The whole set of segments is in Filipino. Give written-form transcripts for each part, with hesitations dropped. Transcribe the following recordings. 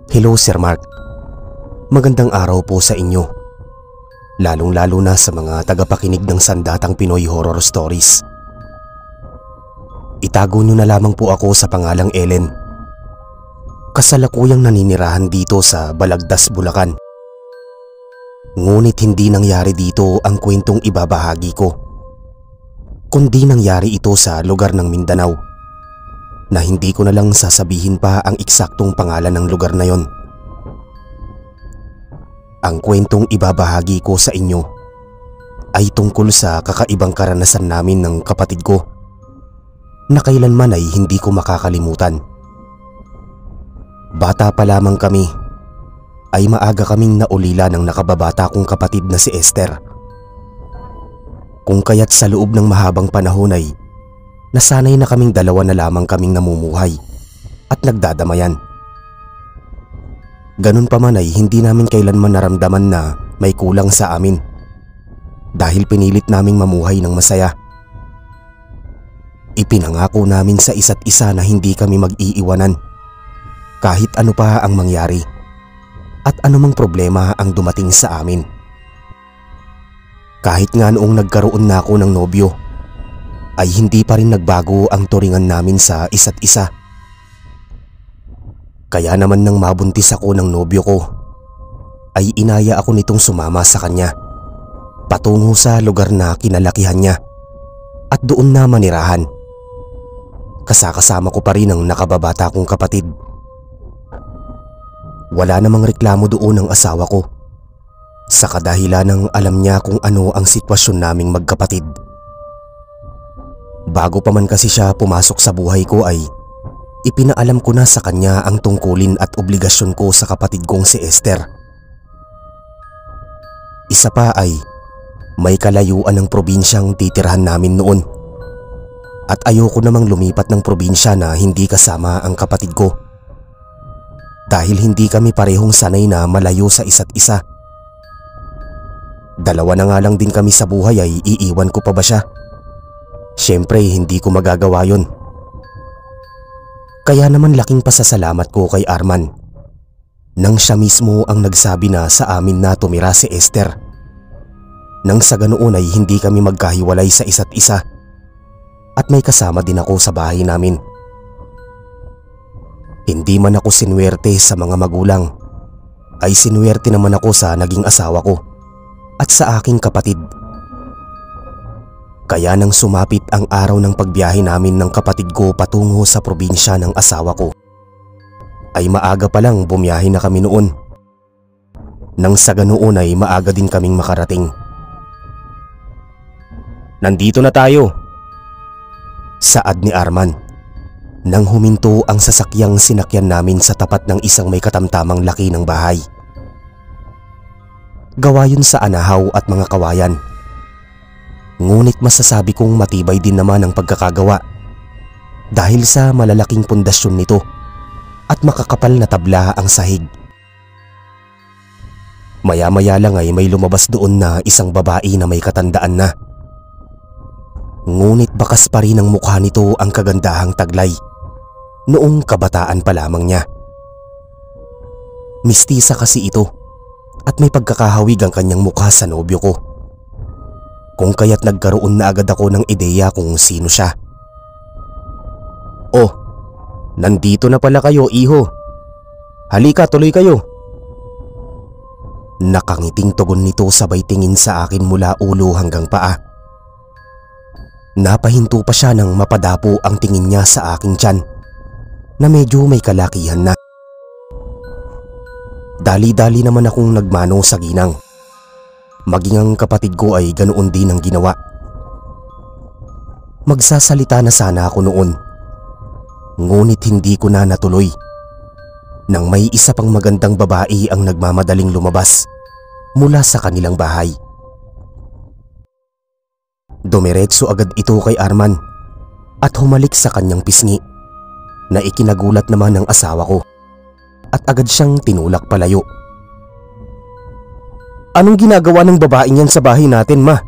Hello Sir Mark. Magandang araw po sa inyo. Lalong-lalo na sa mga tagapakinig ng Sandatang Pinoy Horror Stories. Itago nyo na lamang po ako sa pangalang Ellen. Kasalukuyang naninirahan dito sa Balagtas, Bulacan. Ngunit hindi nangyari dito ang kwentong ibabahagi ko, kundi nangyari ito sa lugar ng Mindanao, na hindi ko na lang sasabihin pa ang eksaktong pangalan ng lugar na yon. Ang kwentong ibabahagi ko sa inyo ay tungkol sa kakaibang karanasan namin ng kapatid ko na kailanman ay hindi ko makakalimutan. Bata pa lamang kami ay maaga kaming naulila ng nakababata kong kapatid na si Esther. Kung kaya't sa loob ng mahabang panahon ay nasanay na kaming dalawa na lamang kaming namumuhay at nagdadamayan. Ganun pa man ay hindi namin kailanman naramdaman na may kulang sa amin dahil pinilit naming mamuhay ng masaya. Ipinangako namin sa isa't isa na hindi kami mag-iiwanan kahit ano pa ang mangyari at anumang problema ang dumating sa amin. Kahit nga noong nagkaroon na ako ng nobyo ay hindi pa rin nagbago ang turingan namin sa isa't isa. Kaya naman nang mabuntis ako ng nobyo ko ay inaya ako nitong sumama sa kanya patungo sa lugar na kinalakihan niya at doon na manirahan. Kasama ko pa rin ang nakababata kong kapatid. Wala namang reklamo doon ang asawa ko sa kadahilan ng alam niya kung ano ang sitwasyon naming magkapatid. Bago pa man kasi siya pumasok sa buhay ko ay ipinaalam ko na sa kanya ang tungkulin at obligasyon ko sa kapatid kong si Esther. Isa pa ay may kalayuan ng probinsyang titirahan namin noon at ayoko namang lumipat ng probinsya na hindi kasama ang kapatid ko dahil hindi kami parehong sanay na malayo sa isa't isa. Dalawa na nga lang din kami sa buhay ay iiwan ko pa ba siya? Siyempre hindi ko magagawa yun. Kaya naman laking pasasalamat ko kay Arman nang siya mismo ang nagsabi na sa amin na tumira si Esther. Nang sa ganoon ay hindi kami magkahiwalay sa isa't isa at may kasama din ako sa bahay namin. Hindi man ako sinwerte sa mga magulang ay sinwerte naman ako sa naging asawa ko at sa aking kapatid. Kaya nang sumapit ang araw ng pagbiyahe namin ng kapatid ko patungo sa probinsya ng asawa ko, ay maaga pa lang bumiyahe na kami noon. Nang sa ganoon ay maaga din kaming makarating. Nandito na tayo, saad ni Arman nang huminto ang sasakyang sinakyan namin sa tapat ng isang may katamtamang laki ng bahay. Gawa yun sa anahaw at mga kawayan. Ngunit masasabi kong matibay din naman ang pagkakagawa dahil sa malalaking pundasyon nito at makakapal na tabla ang sahig. Maya-maya lang ay may lumabas doon na isang babae na may katandaan na. Ngunit bakas pa rin ang mukha nito ang kagandahang taglay noong kabataan pa lamang niya. Mistisa kasi ito at may pagkakahawig ang kanyang mukha sa nobyo ko. Kung kaya't nagkaroon na agad ako ng ideya kung sino siya. Oh, nandito na pala kayo, iho. Halika, tuloy kayo. Nakangiting tugon nito sabay tingin sa akin mula ulo hanggang paa. Napahinto pa siya nang mapadapo ang tingin niya sa aking tiyan na medyo may kalakihan na. Dali-dali naman akong nagmano sa ginang. Maging ang kapatid ko ay ganoon din ang ginawa. Magsasalita na sana ako noon, ngunit hindi ko na natuloy nang may isa pang magandang babae ang nagmamadaling lumabas mula sa kanilang bahay. Dumiretso agad ito kay Arman at humalik sa kanyang pisngi na ikinagulat naman ng asawa ko at agad siyang tinulak palayo. Anong ginagawa ng babaeng yan sa bahay natin, ma?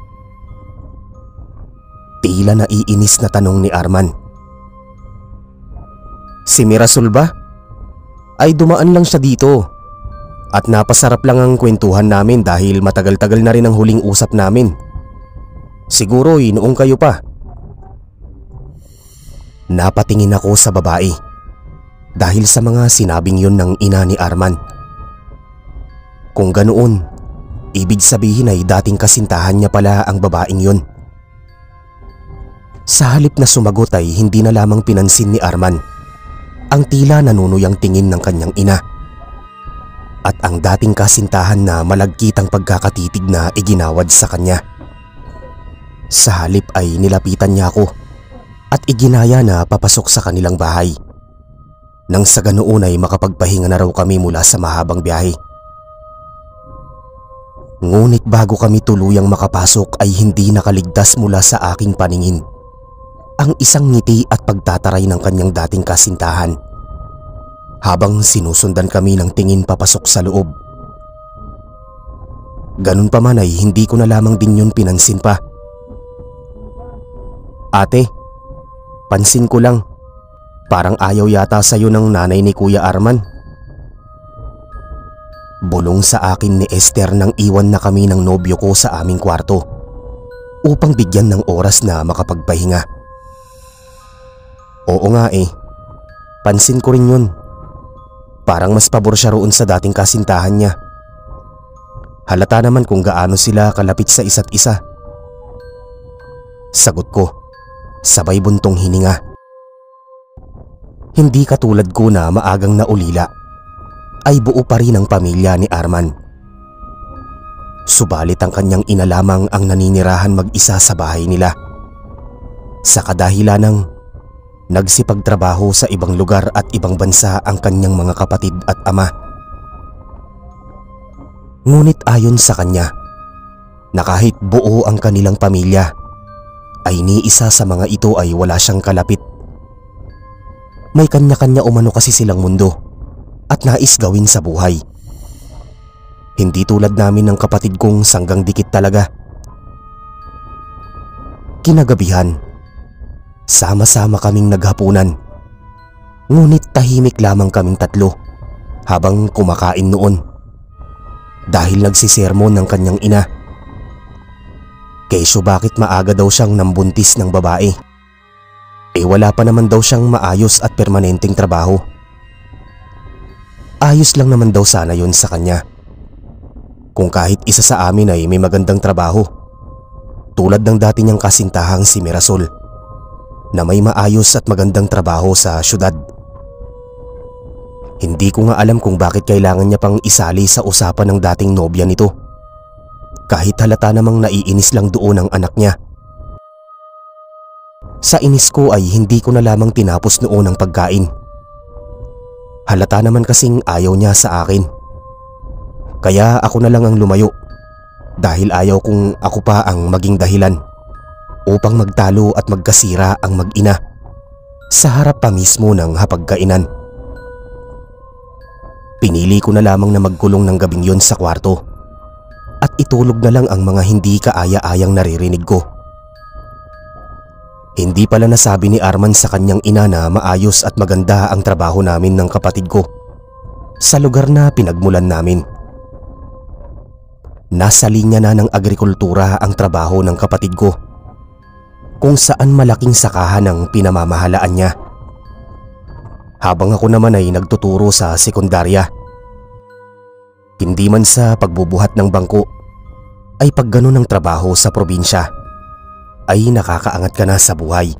Tila naiinis na tanong ni Arman. Si Mirasol ba? ay dumaan lang siya dito at napasarap lang ang kwentuhan namin dahil matagal-tagal na rin ang huling usap namin. Siguro noong kayo pa. Napatingin ako sa babae dahil sa mga sinabing yun ng ina ni Arman. Kung ganoon, ibig sabihin ay dating kasintahan niya pala ang babaeng yun. Sa halip na sumagot ay hindi na lamang pinansin ni Arman ang tila nanunuyang tingin ng kanyang ina at ang dating kasintahan na malagkitang pagkakatitig na iginawad sa kanya. Sa halip ay nilapitan niya ako at iginaya na papasok sa kanilang bahay. Nang sa ganoon ay makapagpahinga na raw kami mula sa mahabang biyahe. Ngunit bago kami tuluyang makapasok ay hindi nakaligtas mula sa aking paningin ang isang ngiti at pagtataray ng kanyang dating kasintahan habang sinusundan kami ng tingin papasok sa loob. Ganun pa man ay hindi ko na lamang din yun pinansin pa. Ate, pansin ko lang, parang ayaw yata sa'yo ng nanay ni Kuya Arman. Bulong sa akin ni Esther nang iwan na kami ng nobyo ko sa aming kwarto upang bigyan ng oras na makapagpahinga. Oo nga pansin ko rin yun. Parang mas pabor siya roon sa dating kasintahan niya. Halata naman kung gaano sila kalapit sa isa't isa. Sagot ko, sabay buntong hininga. Hindi katulad ko na maagang naulila, ay buo pa rin ang pamilya ni Arman. Subalit ang kanyang ina lamang ang naninirahan mag-isa sa bahay nila. Sa kadahilan ng nagsipagtrabaho sa ibang lugar at ibang bansa ang kanyang mga kapatid at ama. Ngunit ayon sa kanya, na kahit buo ang kanilang pamilya, ay ni isa sa mga ito ay wala siyang kalapit. May kanya-kanya umano kasi silang mundo at nais gawin sa buhay. Hindi tulad namin ng kapatid kong sanggang dikit talaga. Kinagabihan, sama-sama kaming naghapunan. Ngunit tahimik lamang kaming tatlo habang kumakain noon dahil nagsisermon ng kanyang ina. Kesyo bakit maaga daw siyang nambuntis ng babae? Wala pa naman daw siyang maayos at permanenteng trabaho. Ayos lang naman daw sana yun sa kanya kung kahit isa sa amin ay may magandang trabaho, tulad ng dati niyang kasintahang si Mirasol na may maayos at magandang trabaho sa syudad. Hindi ko nga alam kung bakit kailangan niya pang isali sa usapan ng dating nobya nito, kahit halata namang naiinis lang doon ang anak niya. Sa inis ko ay hindi ko na lamang tinapos noon ang pagkain. Halata naman kasing ayaw niya sa akin, kaya ako na lang ang lumayo dahil ayaw kong ako pa ang maging dahilan upang magtalo at magkasira ang mag-ina sa harap pa mismo ng hapagkainan. Pinili ko na lamang na magkulong ng gabing yon sa kwarto at itulog na lang ang mga hindi kaaya-ayang naririnig ko. Hindi pala nasabi ni Arman sa kanyang ina na maayos at maganda ang trabaho namin ng kapatid ko sa lugar na pinagmulan namin. Nasa linya na ng agrikultura ang trabaho ng kapatid ko, kung saan malaking sakahan ang pinamamahalaan niya. Habang ako naman ay nagtuturo sa sekundarya. Hindi man sa pagbubuhat ng bangko, ay pag ganun ang trabaho sa probinsya, ay nakakaangat ka na sa buhay.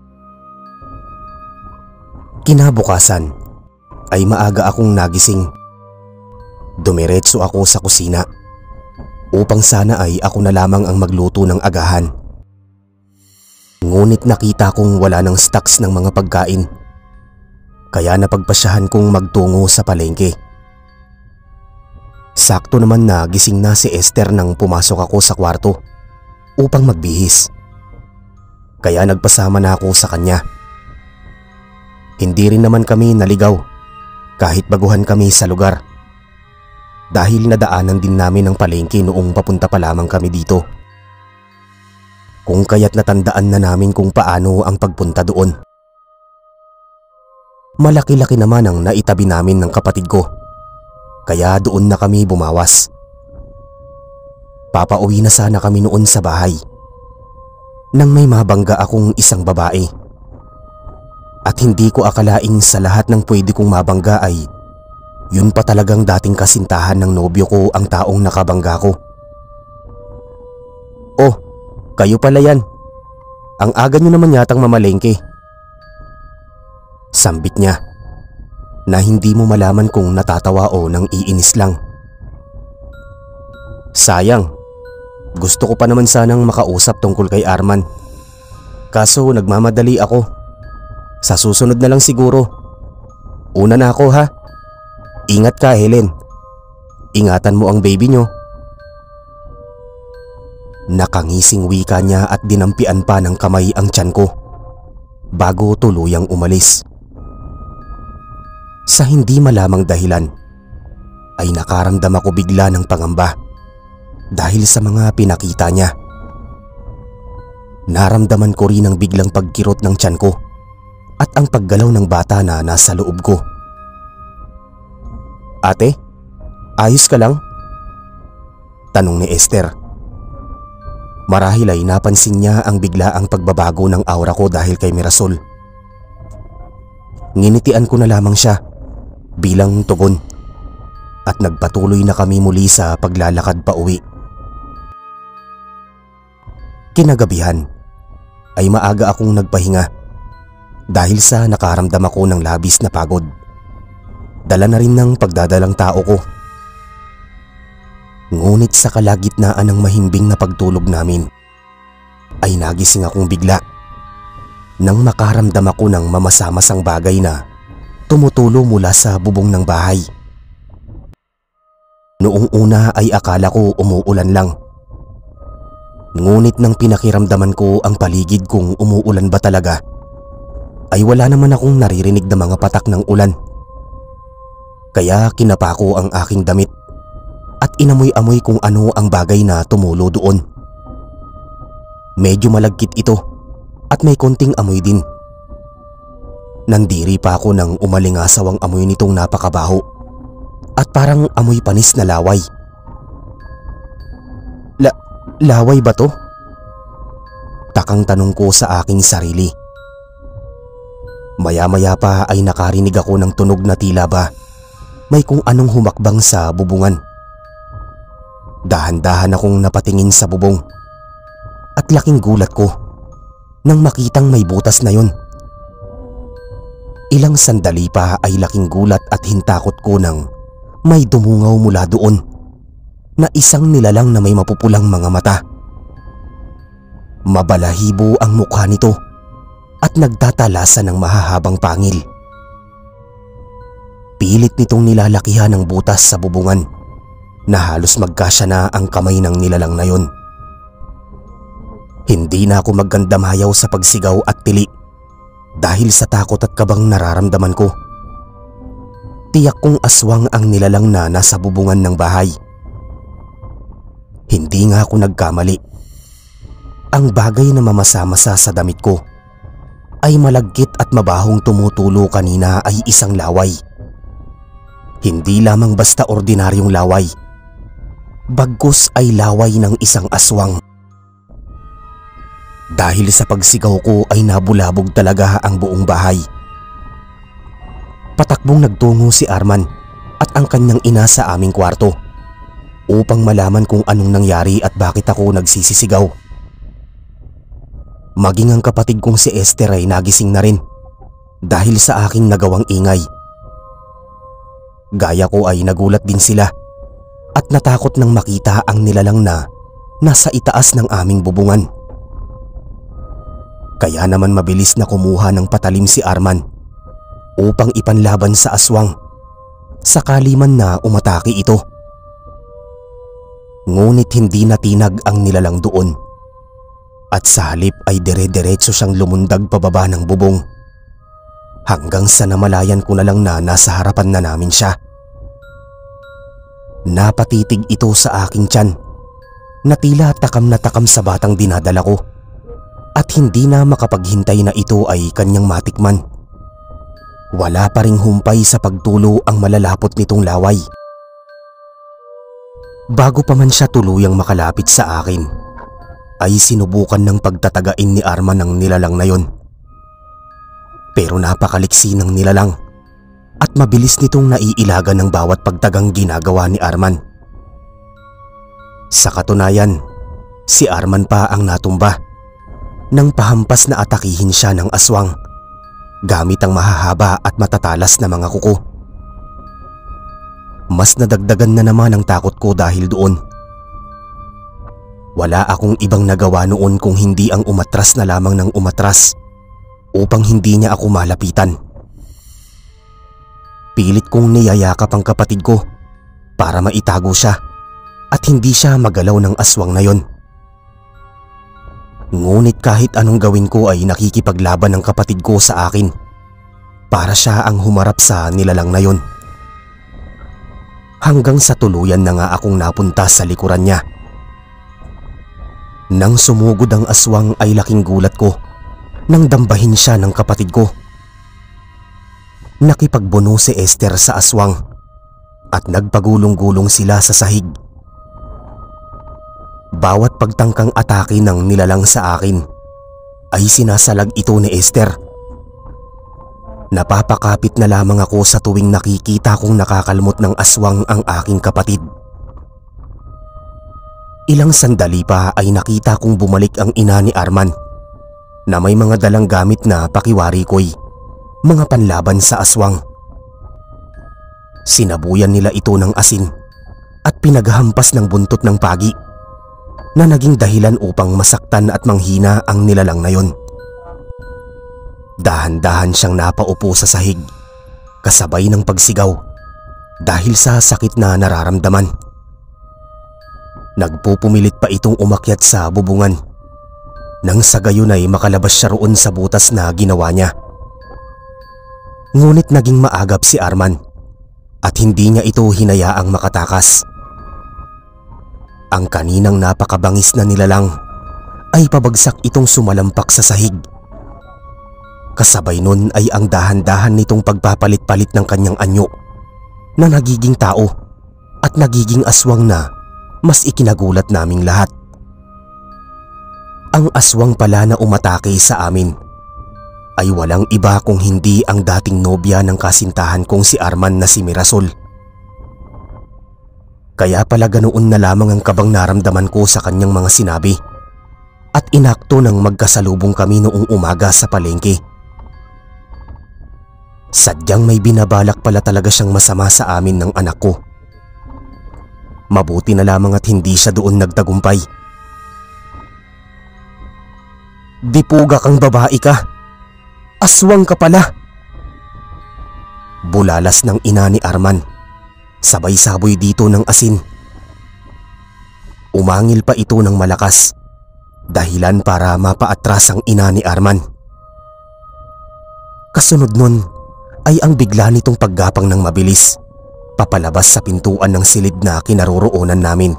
Kinabukasan, ay maaga akong nagising. Dumiretso ako sa kusina upang sana ay ako na lamang ang magluto ng agahan. Ngunit nakita kong wala ng stocks ng mga pagkain, kaya napagpasyahan kong magtungo sa palengke. Sakto naman na gising na si Esther nang pumasok ako sa kwarto upang magbihis, kaya nagpasama na ako sa kanya. Hindi rin naman kami naligaw kahit baguhan kami sa lugar, dahil nadaanan din namin ang palengke noong papunta pa lamang kami dito. Kung kaya't natandaan na namin kung paano ang pagpunta doon. Malaki-laki naman ang naitabi namin ng kapatid ko, kaya doon na kami bumawas. Papauwi na sana kami noon sa bahay nang may mabangga akong isang babae. At hindi ko akalaing sa lahat ng pwede kong mabangga ay yun pa talagang dating kasintahan ng nobyo ko ang taong nakabangga ko. "Oh, kayo pala yan. Ang aga nyo naman yatang mamalengke." Sambit niya na hindi mo malaman kung natatawa o nang iinis lang. Sayang, gusto ko pa naman sanang makausap tungkol kay Arman. Kaso nagmamadali ako. Sa susunod na lang siguro. Una na ako ha. Ingat ka, Helen. Ingatan mo ang baby nyo. Nakangising wika niya at dinampian pa ng kamay ang tiyan ko bago tuluyang umalis. Sa hindi malamang dahilan ay nakaramdam ako bigla ng pangamba dahil sa mga pinakita niya. Naramdaman ko rin ang biglang pagkirot ng tiyan ko at ang paggalaw ng bata na nasa loob ko. "Ate, ayos ka lang?" tanong ni Esther. Marahil ay napansin niya ang biglaang pagbabago ng aura ko dahil kay Mirasol. Nginitian ko na lamang siya bilang tugon at nagpatuloy na kami muli sa paglalakad pa uwi. Kinagabihan ay maaga akong nagpahinga dahil sa nakaramdam ako ng labis na pagod. Dala na rin ng pagdadalang tao ko. Ngunit sa kalagitnaan ng mahimbing na pagtulog namin ay nagising akong bigla nang makaramdam ako ng mamasamasang bagay na tumutulo mula sa bubong ng bahay. Noong una ay akala ko umuulan lang. Ngunit nang pinakiramdaman ko ang paligid kung umuulan ba talaga, ay wala naman akong naririnig na mga patak ng ulan. Kaya kinapa ko ang aking damit at inamoy-amoy kung ano ang bagay na tumulo doon. Medyo malagkit ito at may konting amoy din. Nandiri pa ako nang umalingasaw ang amoy nitong napakabaho at parang amoy panis na laway. Laway ba to? Takang tanong ko sa aking sarili. Maya-maya pa ay nakarinig ako ng tunog na tila ba may kung anong humakbang sa bubungan. Dahan-dahan akong napatingin sa bubong at laking gulat ko nang makitang may butas na yon. Ilang sandali pa ay laking gulat at hintakot ko nang may dumungaw mula doon na isang nilalang na may mapupulang mga mata. Mabalahibo ang mukha nito at nagtatalasan ng mahahabang pangil. Pilit nitong nilalakihan ng butas sa bubungan na halos magkasya na ang kamay ng nilalang na yon. Hindi na ako maggandamayaw sa pagsigaw at tili dahil sa takot at kabang nararamdaman ko. Tiyak kong aswang ang nilalang na nasa bubungan ng bahay. Hindi nga ako nagkamali. Ang bagay na mamasa-masa sa damit ko ay malagkit at mabahong tumutulo kanina ay isang laway. Hindi lamang basta ordinaryong laway, bagkus ay laway ng isang aswang. Dahil sa pagsigaw ko ay nabulabog talaga ang buong bahay. Patakbong nagtungo si Arman at ang kanyang ina sa aming kwarto upang malaman kung anong nangyari at bakit ako nagsisisigaw. Maging ang kapatid kong si Esther ay nagising na rin dahil sa aking nagawang ingay. Gaya ko ay nagulat din sila at natakot nang makita ang nilalang na nasa itaas ng aming bubungan. Kaya naman mabilis na kumuha ng patalim si Arman upang ipanlaban sa aswang sakali man na umatake ito. Ngunit hindi natinag ang nilalang doon at sa halip ay dire-diretso siyang lumundag pababa ng bubong hanggang sa namalayan ko na lang na nasa harapan na namin siya. Napatitig ito sa aking tiyan na tila takam na takam sa batang dinadala ko at hindi na makapaghintay na ito ay kanyang matikman. Wala pa ring humpay sa pagtulo ang malalapot nitong laway. Bago pa man siya tuluyang makalapit sa akin, ay sinubukan ng pagtatagain ni Arman ang nilalang na yon. Pero napakaliksi ng nilalang at mabilis nitong naiilagan ng bawat pagtagang ginagawa ni Arman. Sa katunayan, si Arman pa ang natumba nang pahampas na atakihin siya ng aswang gamit ang mahahaba at matatalas na mga kuko. Mas nadagdagan na naman ang takot ko dahil doon. Wala akong ibang nagawa noon kung hindi ang umatras na lamang ng umatras upang hindi niya ako malapitan. Pilit kong niyayakap ang kapatid ko para maitago siya at hindi siya magalaw ng aswang na yon. Ngunit kahit anong gawin ko ay nakikipaglaban ng kapatid ko sa akin para siya ang humarap sa nilalang na yon. Hanggang sa tuluyan na nga akong napunta sa likuran niya. Nang sumugod ang aswang ay laking gulat ko nang dambahin siya ng kapatid ko. Nakipagbuno si Esther sa aswang at nagpagulong-gulong sila sa sahig. Bawat pagtangkang atake ng nilalang sa akin ay sinasalag ito ni Esther. Napapakapit na lamang ako sa tuwing nakikita kong nakakalmot ng aswang ang aking kapatid. Ilang sandali pa ay nakita kong bumalik ang ina ni Arman na may mga dalang gamit na pakiwari-koy, mga panlaban sa aswang. Sinabuyan nila ito ng asin at pinaghampas ng buntot ng pagi na naging dahilan upang masaktan at manghina ang nilalang na yon. Dahan-dahan siyang napaupo sa sahig kasabay ng pagsigaw dahil sa sakit na nararamdaman. Nagpupumilit pa itong umakyat sa bubungan nang sa gayon ay makalabas siya roon sa butas na ginawa niya. Ngunit naging maagap si Arman at hindi niya ito hinayaang makatakas. Ang kaninang napakabangis na nilalang ay pabagsak itong sumalampak sa sahig. Kasabay nun ay ang dahan-dahan nitong pagpapalit-palit ng kanyang anyo na nagiging tao at nagiging aswang na mas ikinagulat naming lahat. Ang aswang pala na umatake sa amin ay walang iba kung hindi ang dating nobya ng kasintahan kong si Arman na si Mirasol. Kaya pala ganoon na lamang ang kabang naramdaman ko sa kanyang mga sinabi at inakto nang magkasalubong kami noong umaga sa palengke. Sadyang may binabalak pala talaga siyang masama sa amin ng anak ko. Mabuti na lamang at hindi siya doon nagtagumpay. "Dipuga kang babae ka! Aswang ka pala!" Bulalas ng ina ni Arman, sabay saboy dito ng asin. Umangil pa ito ng malakas, dahilan para mapaatras ang ina ni Arman. Kasunod nun ay ang bigla nitong paggapang ng mabilis papalabas sa pintuan ng silid na kinaroroonan namin.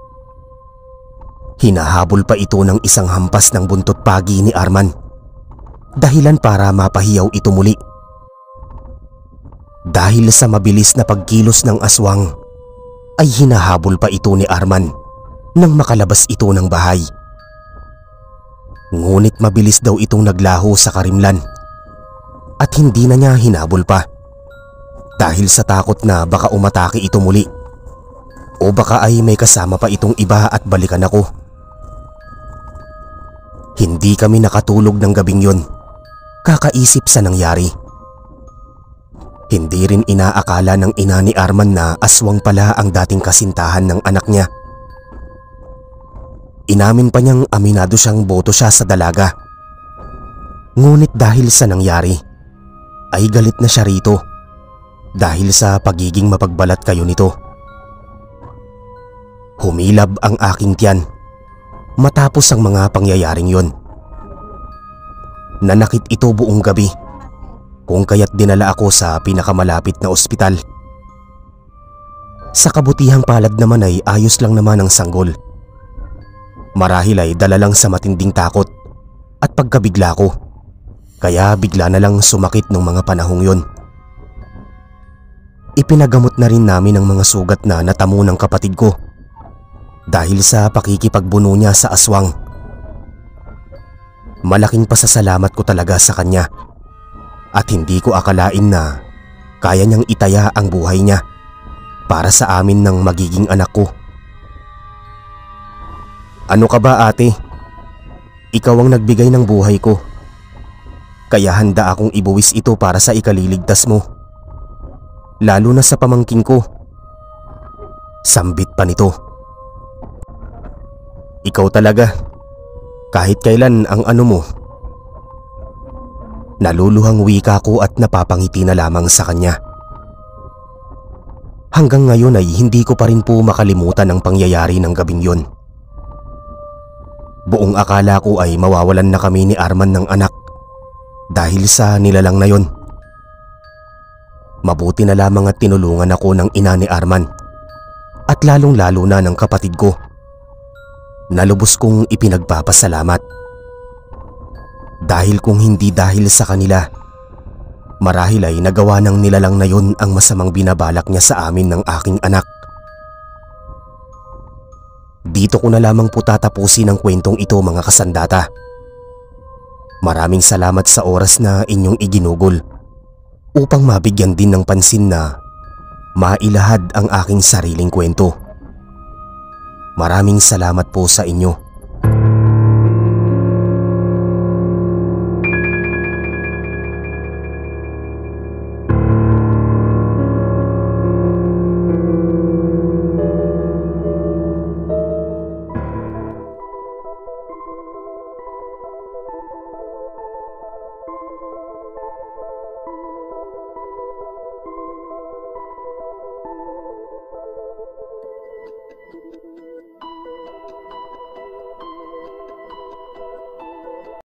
Hinahabol pa ito ng isang hampas ng buntot pagi ni Arman, dahilan para mapahiyaw ito muli. Dahil sa mabilis na pagkilos ng aswang ay hinahabol pa ito ni Arman nang makalabas ito ng bahay. Ngunit mabilis daw itong naglaho sa karimlan at hindi na niya hinabol pa dahil sa takot na baka umatake ito muli o baka ay may kasama pa itong iba at balikan ako. Hindi kami nakatulog ng gabing yon, kakaisip sa nangyari. Hindi rin inaakala ng ina ni Arman na aswang pala ang dating kasintahan ng anak niya. Inamin pa niyang aminado siyang boto siya sa dalaga. Ngunit dahil sa nangyari ay galit na siya rito dahil sa pagiging mapagbalat kayo nito. Humilab ang aking tiyan matapos ang mga pangyayaring yon. Nanakit ito buong gabi kung kaya't dinala ako sa pinakamalapit na ospital. Sa kabutihang palad naman ay ayos lang naman ang sanggol. Marahil ay dala lang sa matinding takot at pagkabigla ko, kaya bigla na lang sumakit nung mga panahong yon. Ipinagamot na rin namin ang mga sugat na natamo ng kapatid ko dahil sa pakikipagbuno niya sa aswang. Malaking pasasalamat ko talaga sa kanya at hindi ko akalain na kaya niyang itaya ang buhay niya para sa amin ng magiging anak ko. Ano ka ba, ate? Ikaw ang nagbigay ng buhay ko. Kaya handa akong ibuwis ito para sa ikaliligtas mo. Lalo na sa pamangkin ko. Sambit pa nito. Ikaw talaga. Kahit kailan ang ano mo. Naluluhang wika ko at napapangiti na lamang sa kanya. Hanggang ngayon ay hindi ko pa rin po makalimutan ang pangyayari ng gabing yon. Buong akala ko ay mawawalan na kami ni Arman ng anak dahil sa nilalang na yon. Mabuti na lamang at tinulungan ako ng ina ni Arman at lalong-lalo na ng kapatid ko. Nalubos kong ipinagpapasalamat. Dahil kung hindi dahil sa kanila, marahil ay nagawa ng nilalang na yon ang masamang binabalak niya sa amin ng aking anak. Dito ko na lamang po tatapusin ang kwentong ito, mga kasandata. Maraming salamat sa oras na inyong iginugol upang mabigyan din ng pansin na mailahad ang aking sariling kwento. Maraming salamat po sa inyo.